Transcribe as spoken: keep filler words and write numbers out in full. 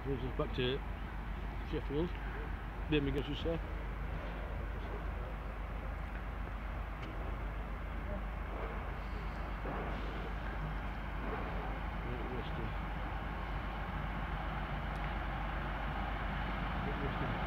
Brings us back to Sheffield. Birmingham, as you say. Right, Western. Western.